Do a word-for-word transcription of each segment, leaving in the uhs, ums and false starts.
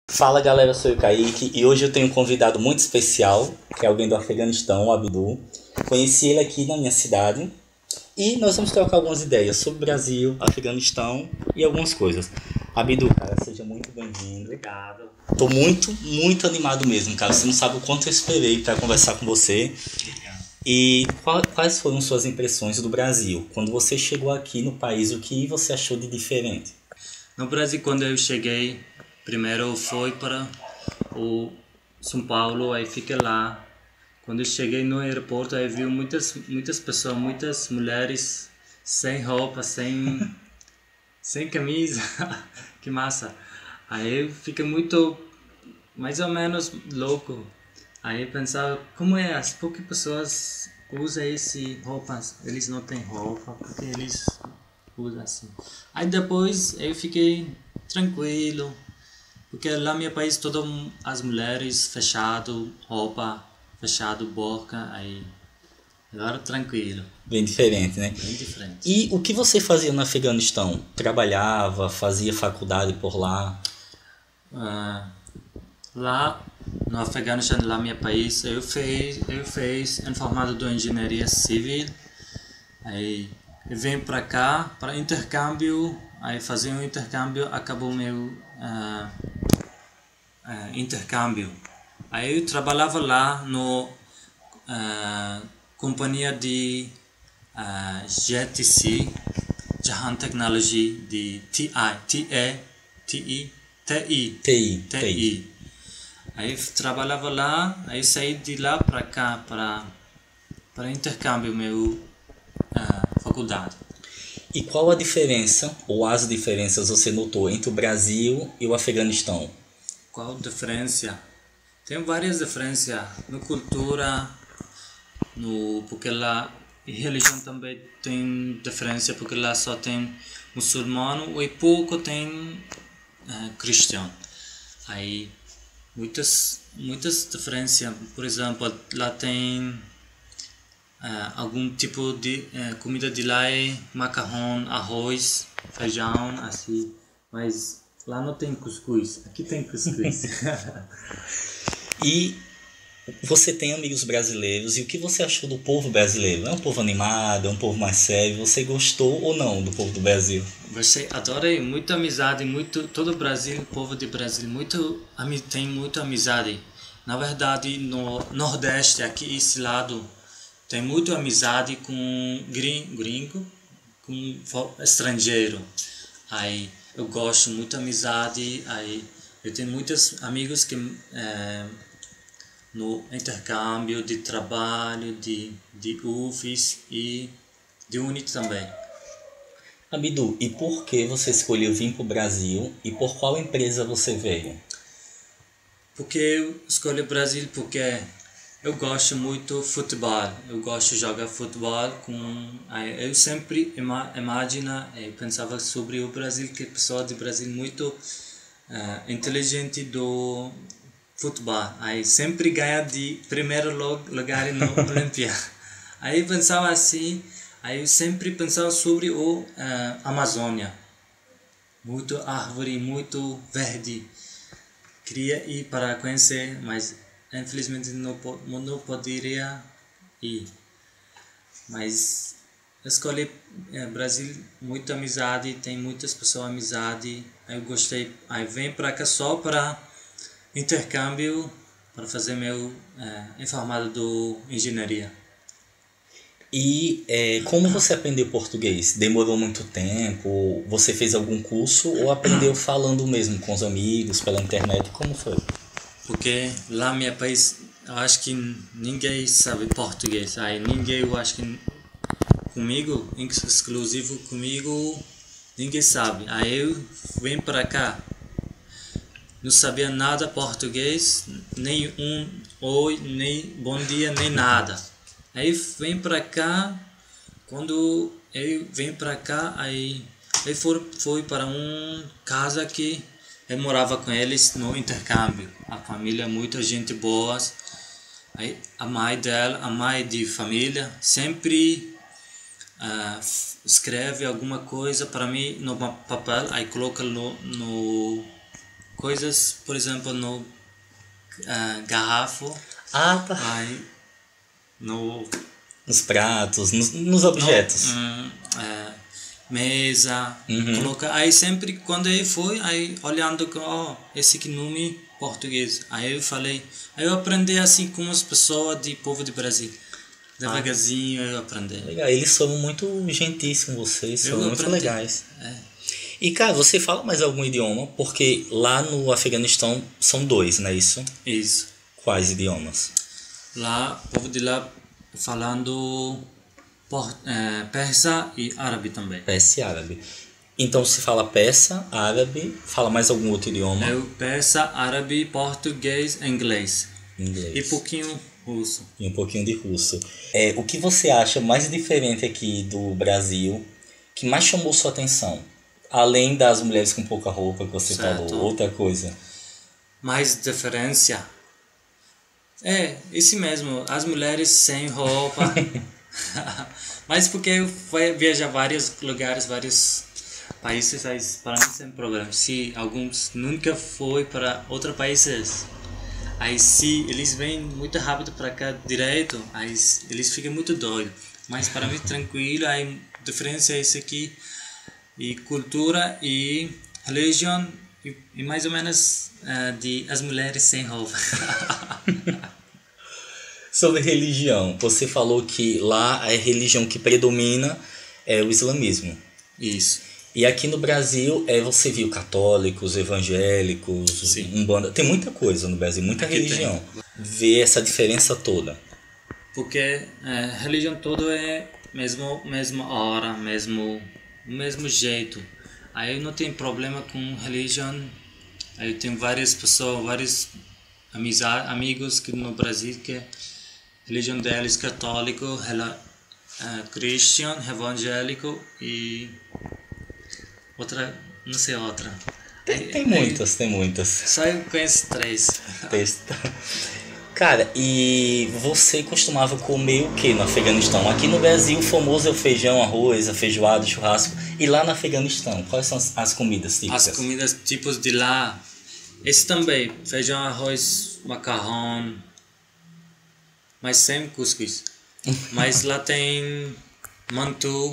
Fala galera, eu sou o Kaique e hoje eu tenho um convidado muito especial, que é alguém do Afeganistão, o Abdu. Conheci ele aqui na minha cidade e nós vamos trocar algumas ideias sobre Brasil, Afeganistão e algumas coisas. Abdu, cara, seja muito bem-vindo. Obrigado. Tô muito, muito animado mesmo, cara. Você não sabe o quanto eu esperei para conversar com você. E qual- quais foram suas impressões do Brasil? Quando você chegou aqui no país, o que você achou de diferente? No Brasil, quando eu cheguei, primeiro fui para o São Paulo, aí fiquei lá. Quando eu cheguei no aeroporto, aí vi muitas, muitas pessoas, muitas mulheres sem roupa, sem, sem camisa. Que massa! Aí eu fiquei muito, mais ou menos louco. Aí eu pensava, como é? As poucas pessoas usam esse roupas, eles não têm roupa, porque eles usam assim. Aí depois eu fiquei tranquilo, porque lá no meu país todas as mulheres fechado, roupa fechado, boca, aí agora tranquilo, Bem diferente, né? bem diferente. E o que você fazia no Afeganistão? Trabalhava, fazia faculdade por lá? Ah, lá no Afeganistão, lá no meu país, eu fiz, eu fiz informado de engenharia civil. Aí eu vim para cá para intercâmbio, aí fazer um intercâmbio, acabou meu ah, ah, intercâmbio. Aí eu trabalhava lá no ah, companhia de ah, G T C, Jahan Technology de T I, T E, T I, T I, T I, T T I. I. Aí trabalhava lá, aí saí de lá para cá para para intercâmbio meu ah, faculdade. E qual a diferença, ou as diferenças você notou entre o Brasil e o Afeganistão? Qual diferença? Tem várias diferenças na cultura, no porque lá e religião também tem diferença, porque lá só tem muçulmano e pouco tem eh, cristão. Aí muitas muitas diferenças, por exemplo, lá tem eh, algum tipo de eh, comida de lá é macarrão, arroz, feijão, assim, mas lá não tem cuscuz, aqui tem cuscuz. E você tem amigos brasileiros, e o que você achou do povo brasileiro? É um povo animado, é um povo mais sério? Você gostou ou não do povo do Brasil? Você adorei, muita amizade, muito todo o Brasil, o povo de Brasil, muito ami- tem muita amizade. Na verdade, no Nordeste, aqui esse lado, tem muita amizade com grin- gringo, com fo- estrangeiro. Aí eu gosto muito amizade, aí eu tenho muitos amigos que eh, no intercâmbio de trabalho, de de U F S e de UNIT também. Abdu, e por que você escolheu vir para o Brasil e por qual empresa você veio? Porque eu escolhi o Brasil porque eu gosto muito de futebol. Eu gosto de jogar futebol com... aí eu sempre ima imagina, eu pensava sobre o Brasil, que pessoa do Brasil muito eh, inteligente do futebol. Aí sempre ganha de primeiro lo- lugar no Olimpíada. Aí eu pensava assim, aí eu sempre pensava sobre o eh, Amazônia. Muito árvore, muito verde. Queria ir para conhecer, mas infelizmente não, po- não poderia ir. Mas escolhi eh, Brasil, muita amizade, tem muitas pessoas amizade. Eu gostei. Aí vem para cá só para intercâmbio, para fazer meu eh, informado do engenharia. E é, como você aprendeu português? Demorou muito tempo? Você fez algum curso ou aprendeu falando mesmo com os amigos, pela internet? Como foi? Porque lá no meu país, eu acho que ninguém sabe português. Aí ninguém, eu acho que comigo, exclusivo comigo, ninguém sabe. Aí eu vim para cá, não sabia nada português, nem um oi, nem bom dia, nem nada. Aí vim para cá, quando eu vim para cá, aí eu fui, fui para uma casa que eu morava com eles no intercâmbio. A família, muita gente boa. Aí a mãe dela, a mãe de família, sempre ah, escreve alguma coisa para mim no papel, aí coloca no, no coisas, por exemplo, no uh, garrafo, Ah, tá. aí no Nos pratos, nos, nos objetos. no, hum, é, mesa, Uhum. coloca, aí sempre quando ele foi, aí olhando com, ó, esse que nome português, aí eu falei, aí eu aprendi assim com as pessoas de povo do Brasil, devagarzinho eu aprendi. Legal, eles são muito gentis com vocês, são Eu muito aprendi. legais. É, E cara, você fala mais algum idioma? Porque lá no Afeganistão são dois, não é isso? isso. Quais idiomas? Lá, o povo de lá falando por, é, persa e árabe também. Persa e árabe. Então se fala persa, árabe, fala mais algum outro idioma? Eu persa, árabe, português, inglês. Inglês. E pouquinho russo. E um pouquinho de russo. É, o que você acha mais diferente aqui do Brasil, que mais chamou sua atenção? Além das mulheres com pouca roupa que você Certo. falou, outra coisa. Mais diferença. É, esse mesmo, as mulheres sem roupa. Mas porque eu fui viajar vários lugares, vários países, aí para mim sem problema. Se alguns nunca foi para outros países, aí se eles vêm muito rápido para cá direto, aí eles ficam muito doidos. Mas para mim tranquilo, aí a diferença é isso aqui, e cultura e religião, e, e mais ou menos uh, de as mulheres sem roupa. Sobre religião, você falou que lá a religião que predomina é o islamismo. Isso. E aqui no Brasil é, você viu católicos, evangélicos, Sim. umbanda, tem muita coisa no Brasil, muita Aqui religião. Vê essa diferença toda. Porque é, religião toda é mesmo mesma hora, mesmo mesmo jeito. Aí não tem problema com religião. Aí tem várias pessoas, vários amizade, amigos que no Brasil que religião deles católico, rela, uh, Christian, evangélico e outra, não sei outra. Tem, Aí- tem aí muitas, tem muitas. Só eu conheço três. Testa. Cara, e você costumava comer o que no Afeganistão? Aqui no Brasil o famoso é o feijão, arroz, a feijoada, churrasco. E lá no Afeganistão, quais são as, as comidas típicas? As comidas tipos de lá, esse também, feijão, arroz, macarrão, mas sem cuscuz. Mas lá tem mantu,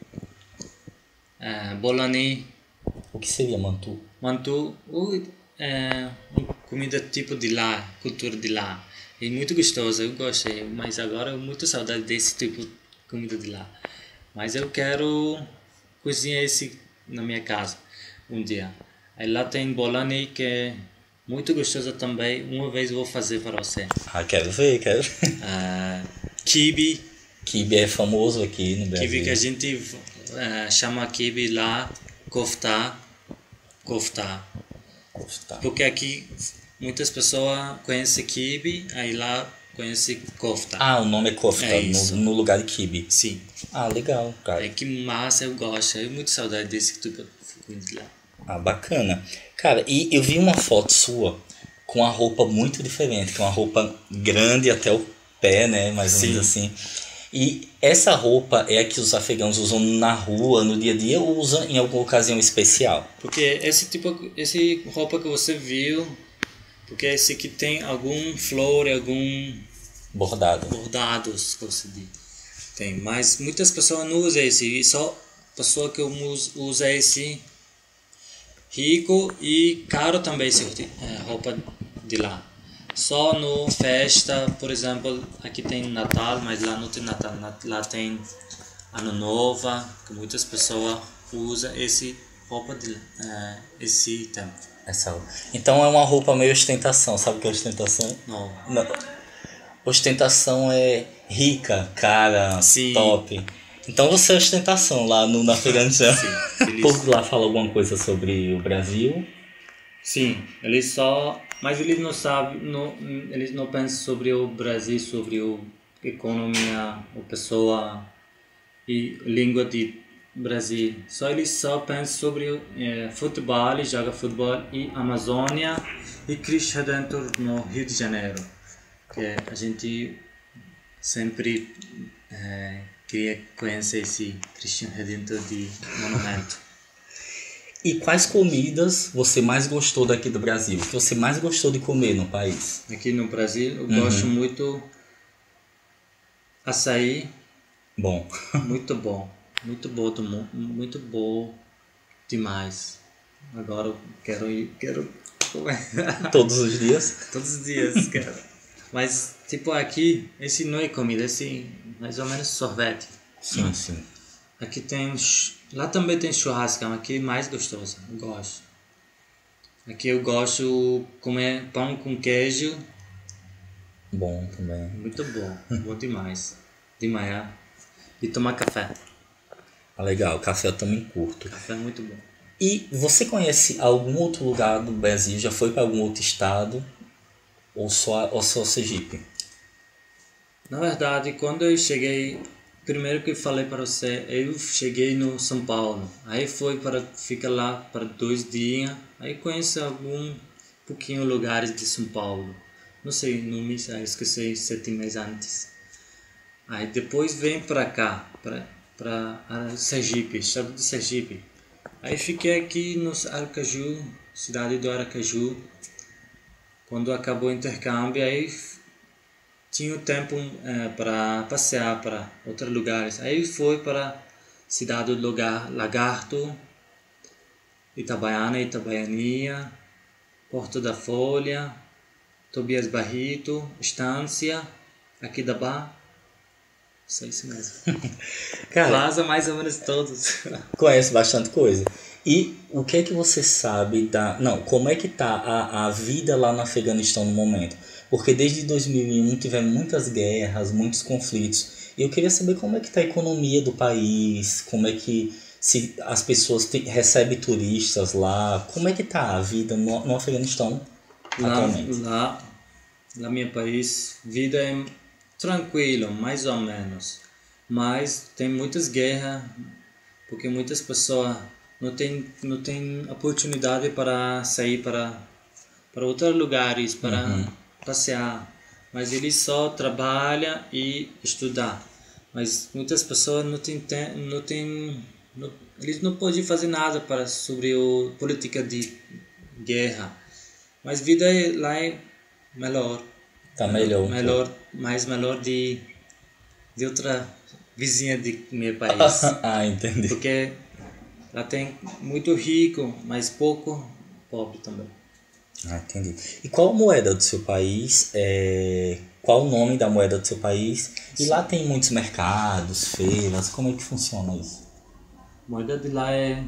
é, bolani, O que seria mantu? mantu, uh, é uma comida tipo de lá, cultura de lá. É muito gostosa, eu gostei, mas agora eu muito saudade desse tipo de comida de lá. Mas eu quero cozinhar esse na minha casa um dia. Aí lá tem bolani que é muito gostosa também. Uma vez eu vou fazer para você. Ah, quero ver, quero ver. Ah, quibe, Quibe é famoso aqui no Brasil. quibe que a gente ah, chama quibe lá, kofta, kofta. Tá. Porque aqui muitas pessoas conhecem quibe, aí lá conhecem kofta. Ah, o nome é kofta, É isso. no, no lugar de quibe. Sim. Ah, legal, cara. É que massa, eu gosto. Eu muito saudade desse tipo de comida de lá. Ah, bacana. Cara, e eu vi uma foto sua com uma roupa muito diferente, com uma roupa grande até o pé, né, mais ou Sim. menos assim. E essa roupa é a que os afegãos usam na rua, no dia a dia, ou usam em alguma ocasião especial? Porque esse tipo, esse roupa que você viu, porque esse aqui tem algum flor, algum Bordado. bordados que você diz. Tem, mas muitas pessoas não usam esse, e só pessoa que us- usa esse rico e caro também esse é, roupa de lá. Só no festa, por exemplo, aqui tem Natal, mas lá não tem Natal, na- lá tem Ano Novo, que muitas pessoas usam esse roupa de é, esse tempo. Essa roupa. Então é uma roupa meio ostentação, sabe o que é ostentação? Não. Não. Ostentação é rica, cara, Sim. top. Então você é ostentação lá no, na Afeganistão. Sim, O eles- povo lá fala alguma coisa sobre o Brasil. Sim, eles só, mas eles não sabem, não, eles não pensam sobre o Brasil, sobre a economia, a pessoa e língua de Brasil. Só eles só pensam sobre eh, futebol, joga futebol e Amazônia e Cristo Redentor no Rio de Janeiro, que a gente sempre eh, queria conhecer esse Cristo Redentor de monumento. E quais comidas você mais gostou daqui do Brasil? O que você mais gostou de comer no país? Aqui no Brasil eu Uhum. gosto muito açaí, Bom, muito bom, muito bom, do mu- muito bom demais. Agora eu quero ir, quero comer todos os dias? todos os dias, cara. Mas tipo aqui, esse não é comida, esse mais ou menos sorvete. Sim, sim. Aqui tem, ch- lá também tem churrasco, mas aqui é mais gostoso, eu gosto. Aqui eu gosto de comer pão com queijo, Bom também. muito bom, bom demais, de manhã. E tomar café, Ah, legal, café eu também curto. café é muito bom. E você conhece algum outro lugar do Brasil? Já foi para algum outro estado? Ou só, ou só Sergipe? Na verdade, quando eu cheguei, primeiro que eu falei para você, eu cheguei no São Paulo. Aí foi para ficar lá para dois dias. Aí conheço algum pouquinho lugares de São Paulo. Não sei nomes, aí esqueci sete meses antes. Aí depois vem para cá, para para Sergipe, estado de Sergipe. Aí fiquei aqui no Aracaju, cidade do Aracaju. Quando acabou o intercâmbio, aí tinha tempo eh, para passear para outros lugares. Aí foi para cidade do Lugar, Lagarto, Itabaiana, Itabaianinha, Porto da Folha, Tobias Barrito, Estância, Aquidabá. Isso é isso mesmo. Cara, Plaza mais ou menos todos. conhece bastante coisa. E o que é que você sabe da... Não, como é que tá a, a vida lá no Afeganistão no momento? Porque desde dois mil e um tivemos muitas guerras, muitos conflitos. E eu queria saber como é que tá a economia do país, como é que se as pessoas te, recebem turistas lá, como é que tá a vida no, no Afeganistão Lá, atualmente? lá, lá meu país, vida é tranquilo, mais ou menos. Mas tem muitas guerras, porque muitas pessoas não têm não tem oportunidade para sair para para outros lugares, para Uhum. passear. Mas eles só trabalham e estudar. Mas muitas pessoas não têm tem- não têm não, eles não podem fazer nada para sobre o política de guerra. Mas vida é- lá é melhor, Tá melhor um melhor, mais melhor de de outra vizinha de meu país. pouco. Ah, entendi. Porque lá tem muito rico, mas pouco pobre também. Ah, entendi. E qual a moeda do seu país? É... Qual o nome da moeda do seu país? E lá tem muitos mercados, feiras, como é que funciona isso? Moeda de lá é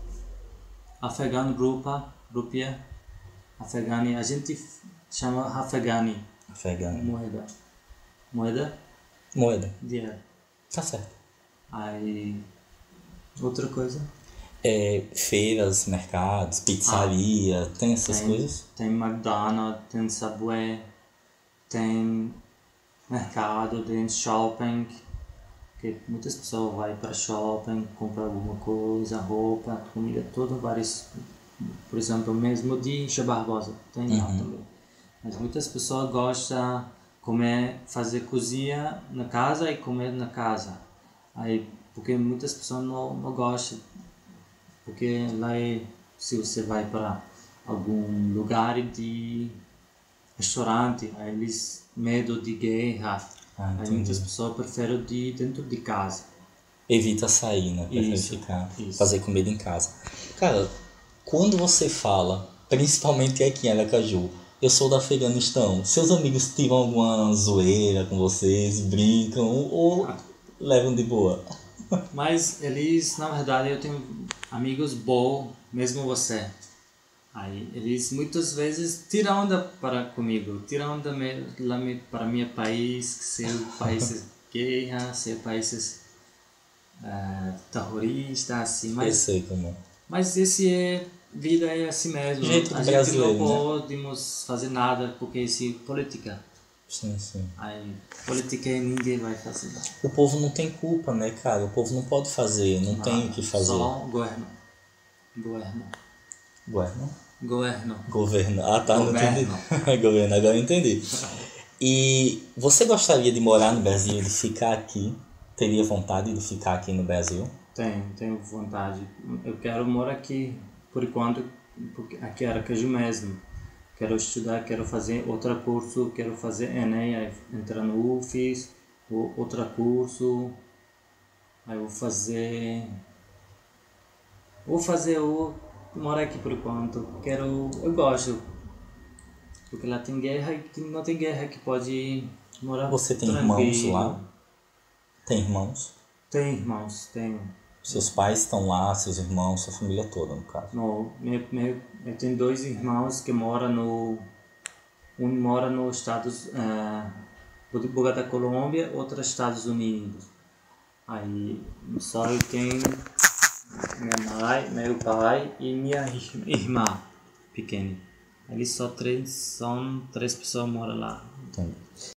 afegano rupa, rupia, afegani, a gente chama afegani, Afegano. moeda, moeda Moeda. de dinheiro. Tá certo. Aí outra coisa, É, feiras, mercados, pizzaria, tem essas tem, coisas? tem McDonald's, tem Subway, tem mercado, tem shopping, que muitas pessoas vão para shopping, comprar alguma coisa, roupa, comida, tudo vários, por exemplo, mesmo de Enche Barbosa, tem lá também. Mas muitas pessoas gostam de comer, fazer cozinha na casa e comer na casa. Aí, porque muitas pessoas não, não gostam, porque lá é, se você vai para algum lugar de restaurante, aí eles medo de guerra, Ah, aí entendi. muitas pessoas preferem de dentro de casa. Evita sair, né? Prefere Isso, ficar, isso. fazer comida em casa. Cara, quando você fala, principalmente aqui em Aracaju, eu sou do Afeganistão, seus amigos tiram alguma zoeira com vocês, brincam ou levam de boa? Mas eles, na verdade, eu tenho amigos bons, mesmo você. Aí eles muitas vezes tiram onda para comigo, tiram onda me, lá me, para meu país, seu país guerra, seu país uh, terrorista, assim. Eu Mas, sei como é. mas esse é vida é assim mesmo. Jeito A gente brasileiro, não né? podemos fazer nada porque esse política. Sim, sim. Aí política ninguém vai fazer nada. O povo não tem culpa, né, cara? O povo não pode fazer, não tem o que fazer. Só governo. Governo. Governo? Governo. Governo. Ah, tá, não Governo. entendi. Governo, agora eu entendi. E você gostaria de morar no Brasil, de ficar aqui? Teria vontade de ficar aqui no Brasil? Tenho, tenho vontade. Eu quero morar aqui por enquanto, porque aqui em Aracaju mesmo. Quero estudar, quero fazer outro curso, quero fazer Enem, aí entrar no U F E S, ou outro curso, aí vou fazer, vou fazer o, morar aqui por enquanto, quero, eu gosto, porque lá tem guerra e não tem guerra que pode morar. Você tem tranquilo. irmãos lá? Tem irmãos? Tem irmãos, tenho. Seus pais estão lá, seus irmãos, sua família toda, no caso? No, meu, meu, eu tenho dois irmãos que moram no... Um mora nos Estados... Uh, Bogotá, Colômbia, outro nos Estados Unidos. Aí só eu tenho minha mãe, meu pai e minha irmã pequena. Eles só três, são três pessoas que moram lá. Entendi.